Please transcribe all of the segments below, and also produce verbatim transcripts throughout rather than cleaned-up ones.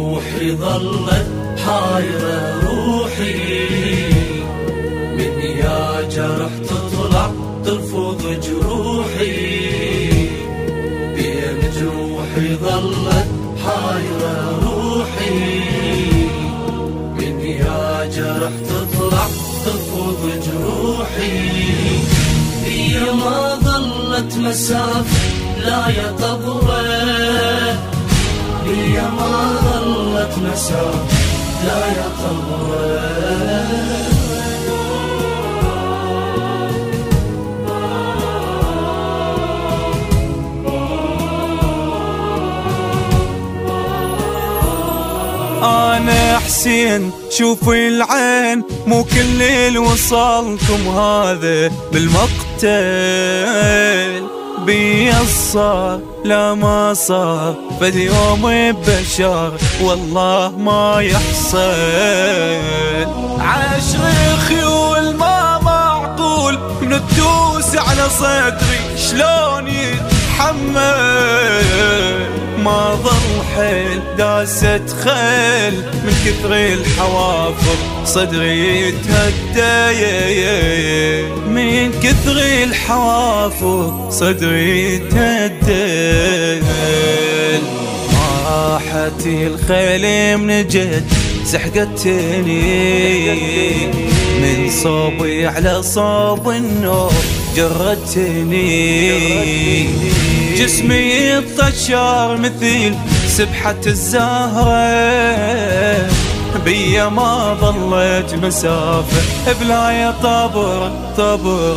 جروحي ظلت حايرة روحي، من يا جرح تطلع ترفض جروحي، بين جروحي ظلت حايرة روحي، من يا جرح تطلع ترفض جروحي، هي ما ظلت مسافة لا يا طبرة، هي ما ظلت مسافة لا يا طبرة. أنا حسين شوف العين، مو كل اللي وصلكم هذا بالمقتل، بي الصار لا ما صار فاليوم بشر والله ما يحصل، عشر خيول ما معقول ندوس على صدري شلون يتحمل، ما ظل حيل داست خيل من كثر الحوافر صدري يتهدى، من كثر الحوافر صدري يتهدى، ما راحت الخيل من جد سحقتني، من صوبي على صوب النور جردتني، جسمي يطشر مثل سبحة الزهرة، بيا ما ظلت مسافة بلا يا طبر طبر.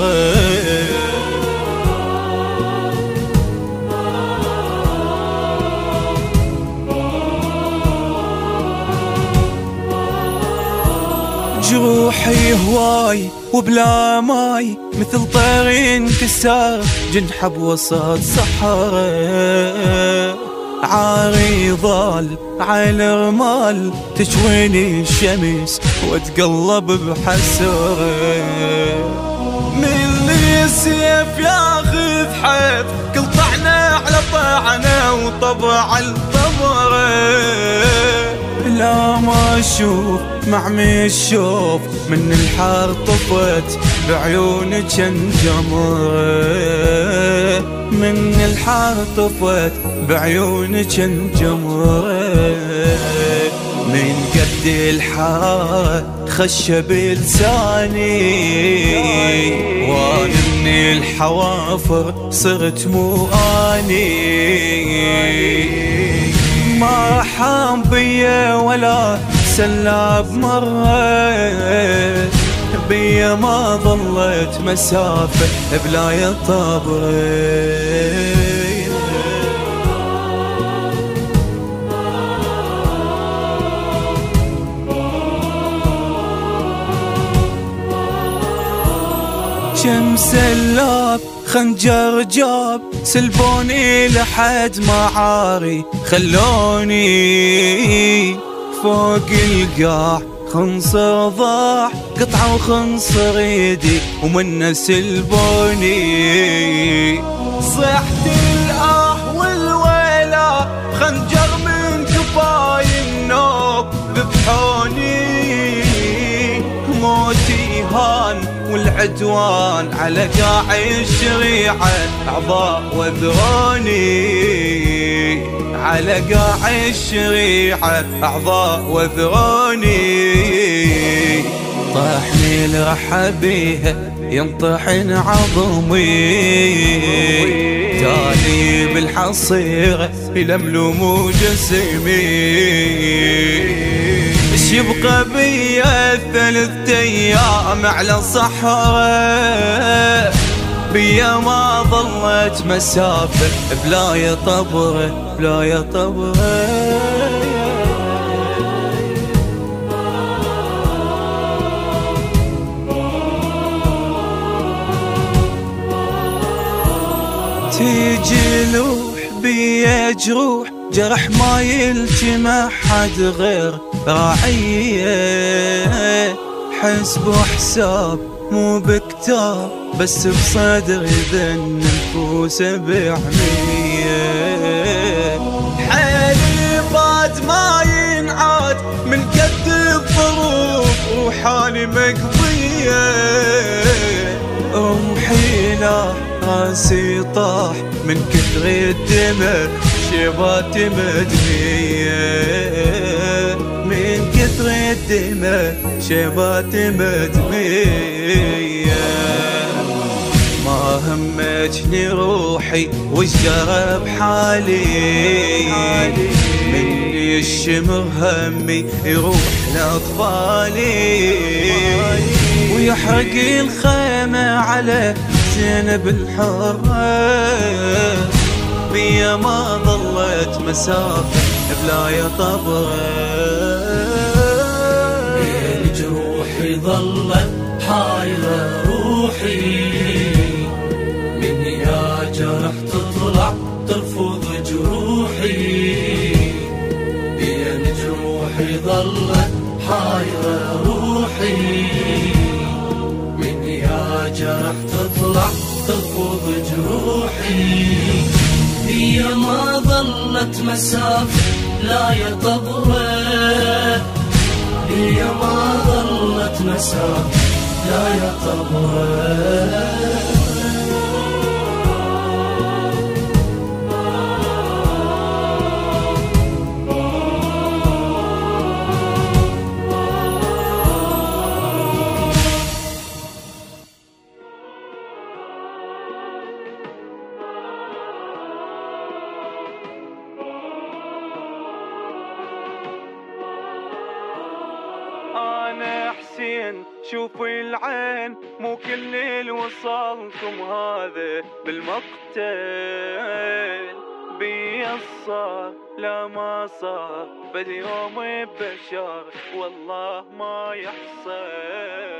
جروحي هواي وبلا ماي مثل طير انكسر جنحه بوسط صحراء، عاري ظل على الرمال تشويني الشمس واتقلب بحسر، من اللي السيف ياخذ حيف كل طعنه على طعنه وطبع الطبره، لا ما اشوف معمي الشوف من الحار طفت بعيونك انجمره، من الحار طفت بعيونك انجمره، من قد الحار خش بلساني، وانا من الحوافر صرت مو اني، ما حام بيا ولا سلاب مرة، بيا ما ظلت مسافة بلا يا طبرة. شمس اللاب خنجر جاب سلبوني لحد ما عاري خلوني، فوق القاع خنصر ضاع قطعة وخنصر ايدي ومنه سلبوني، صحت الآه والويلة خنجر من كفاي النوب ذبحوني، موتي هان والعدوان على قاع الشريعة أعضاء وذروني، على قاع الشريعة أعضاء وذروني، طاحني الرحبيها ينطحن عظمي، تالي بالحصيرة يلملم جسمي، ايش يبقى بيا ثلاث ايام على صحراء، بيا ما ظلت مسافة بلا يا طبرة بلا يا طبرة. تيجي لوح بيا جروح جرح ما يلجمع حد غير راعيه، حسب وحساب مو بكتاب بس بصدر ذن نفوس بعمية، حالي بعد ما روحي مقضية، روحي لا راسي طاح من كثر الدمى، شباتي مدمية من كثر الدمى، شباتي مدمية. ما همتني روحي وش جرى بحالي، من يشمر همي يروح لأطفالي، ويحرق الخيمة على زينب الحرة، بيا ما ظلت مسافة بلا يا طبرة. بين جروحي ظلت حايرة روحي، من يا جرح تطلع ترفض جروحي. بين جروحي ظلت حايرة روحي، من يا جرح تطلع ترفض جروحي. هي ما ظلت مسافة لا يا طبرة، هي ما ظلت مسافة لا يا طبرة. أنا حسين شوف العين، مو كل اللي وصلتم هذا بالمقتل، بي الصار لا ما صار باليوم بشار والله ما يحصل.